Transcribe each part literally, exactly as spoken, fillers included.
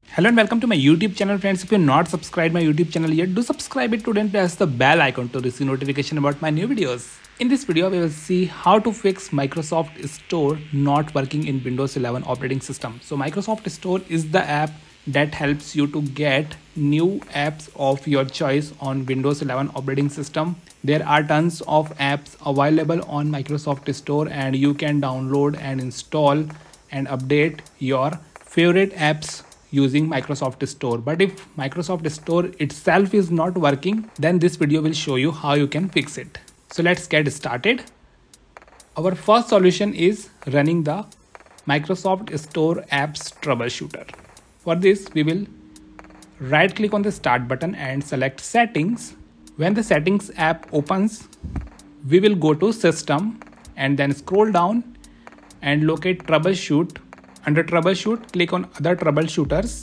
Hello and welcome to my YouTube channel, friends. If you're not subscribed my YouTube channel yet, do subscribe it today and press the bell icon to receive notification about my new videos. In this video, we will see how to fix Microsoft Store not working in Windows eleven operating system. So Microsoft Store is the app that helps you to get new apps of your choice on Windows eleven operating system. There are tons of apps available on Microsoft Store and you can download and install and update your favorite apps using Microsoft Store. But if Microsoft Store itself is not working, then this video will show you how you can fix it. So let's get started. Our first solution is running the Microsoft Store apps troubleshooter. For this, we will right click on the start button and select settings. When the settings app opens, we will go to system and then scroll down and locate troubleshoot. Under troubleshoot, click on other troubleshooters.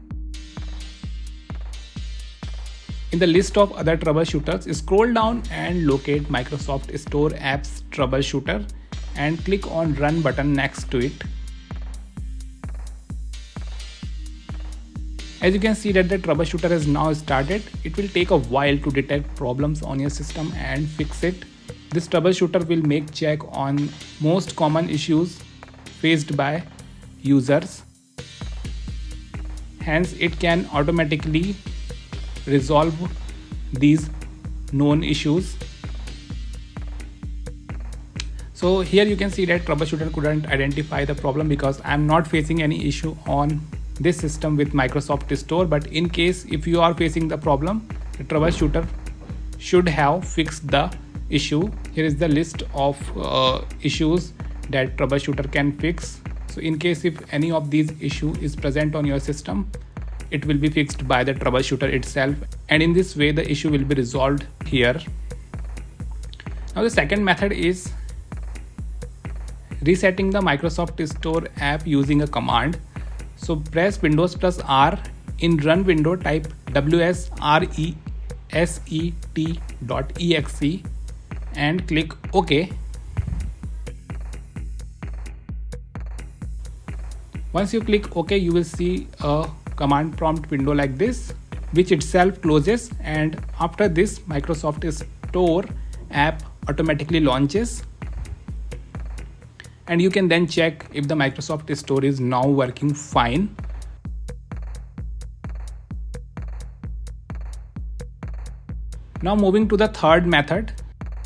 In the list of other troubleshooters, scroll down and locate Microsoft Store apps troubleshooter and click on run button next to it. As you can see that the troubleshooter has now started. It will take a while to detect problems on your system and fix it. This troubleshooter will make check on most common issues faced by users. Hence, it can automatically resolve these known issues. So here you can see that troubleshooter couldn't identify the problem because I'm not facing any issue on this system with Microsoft Store. But in case if you are facing the problem, the troubleshooter should have fixed the issue. Here is the list of uh, issues that troubleshooter can fix. So in case if any of these issue is present on your system, it will be fixed by the troubleshooter itself, and in this way the issue will be resolved here. Now the second method is resetting the Microsoft Store app using a command. So press Windows plus R. In run window, type W S R E S E T dot E X E and click OK. Once you click OK, you will see a command prompt window like this, which itself closes, and after this Microsoft Store app automatically launches, and you can then check if the Microsoft Store is now working fine. Now moving to the third method.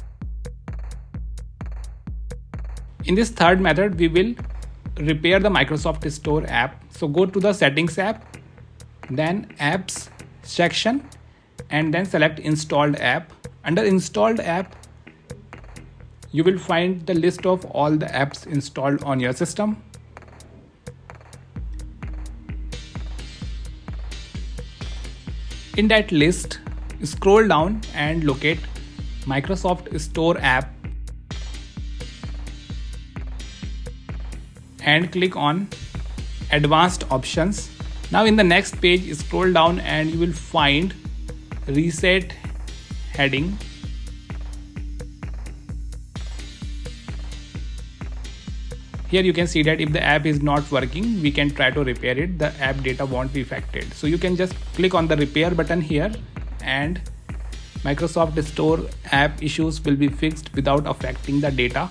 In this third method, we will repair the Microsoft Store app. So go to the settings app, then apps section, and then select installed app. Under installed app, you will find the list of all the apps installed on your system. In that list, scroll down and locate Microsoft Store app and click on advanced options. Now in the next page, scroll down and you will find reset heading. Here you can see that if the app is not working, we can try to repair it. The app data won't be affected. So you can just click on the repair button here and Microsoft Store app issues will be fixed without affecting the data.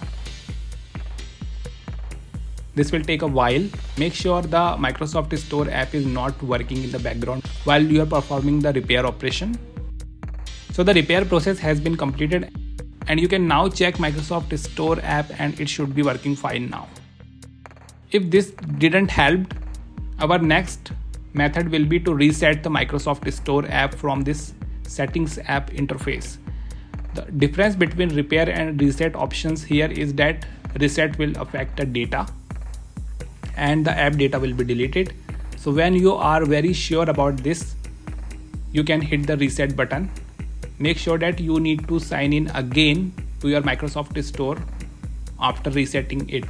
This will take a while. Make sure the Microsoft Store app is not working in the background while you are performing the repair operation. So the repair process has been completed and you can now check Microsoft Store app and it should be working fine now. If this didn't help, our next method will be to reset the Microsoft Store app from this settings app interface. The difference between repair and reset options here is that reset will affect the data and the app data will be deleted. So when you are very sure about this, you can hit the reset button. Make sure that you need to sign in again to your Microsoft Store after resetting it.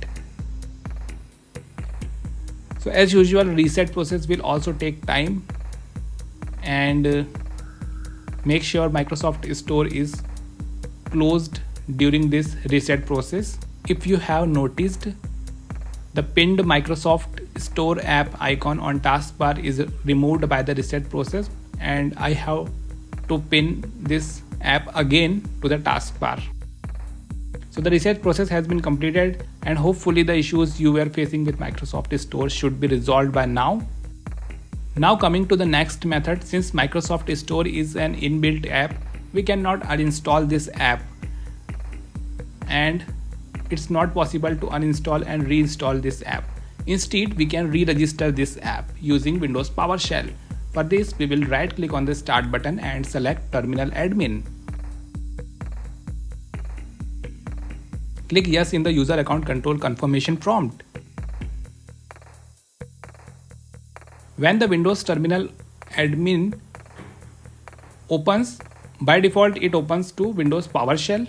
So as usual, reset process will also take time, and uh, make sure Microsoft Store is closed during this reset process. If you have noticed, the pinned Microsoft Store app icon on taskbar is removed by the reset process, and I have to pin this app again to the taskbar. So the reset process has been completed, and hopefully the issues you were facing with Microsoft Store should be resolved by now. Now coming to the next method, since Microsoft Store is an inbuilt app, we cannot uninstall this app, and it's not possible to uninstall and reinstall this app. Instead, we can re-register this app using Windows PowerShell. For this, we will right click on the Start button and select Terminal Admin. Click Yes in the User Account Control Confirmation prompt. When the Windows Terminal Admin opens, by default it opens to Windows PowerShell.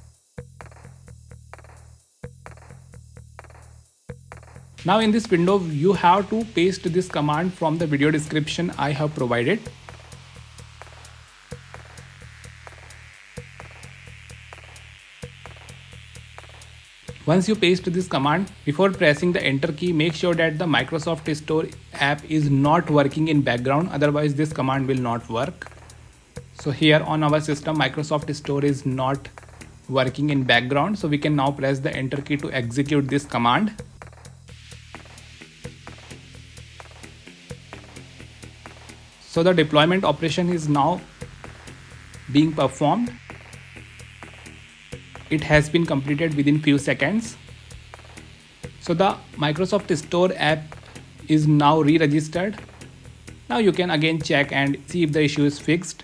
Now in this window, you have to paste this command from the video description I have provided. Once you paste this command, before pressing the enter key, make sure that the Microsoft Store app is not working in background, otherwise this command will not work. So here on our system, Microsoft Store is not working in background, so we can now press the enter key to execute this command. So the deployment operation is now being performed. It has been completed within few seconds. So the Microsoft Store app is now re-registered. Now you can again check and see if the issue is fixed.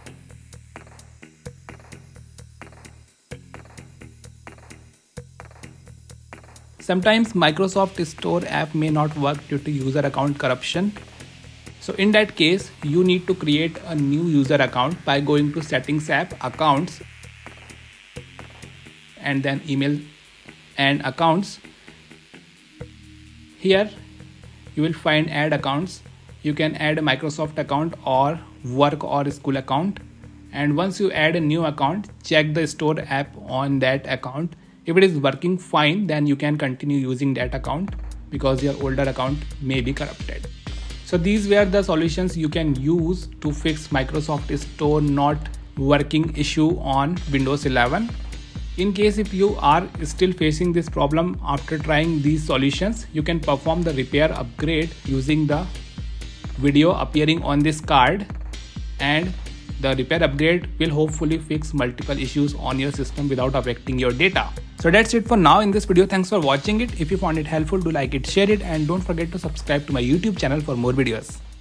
Sometimes Microsoft Store app may not work due to user account corruption. So in that case, you need to create a new user account by going to Settings app, Accounts, and then Email and Accounts. Here you will find Add Accounts. You can add a Microsoft account or work or school account. And once you add a new account, check the Store app on that account. If it is working fine, then you can continue using that account because your older account may be corrupted. So these were the solutions you can use to fix Microsoft Store not working issue on Windows eleven. In case if you are still facing this problem after trying these solutions, you can perform the repair upgrade using the video appearing on this card, and the repair upgrade will hopefully fix multiple issues on your system without affecting your data. So that's it for now in this video. Thanks for watching it. If you found it helpful, do like it, share it, and don't forget to subscribe to my YouTube channel for more videos.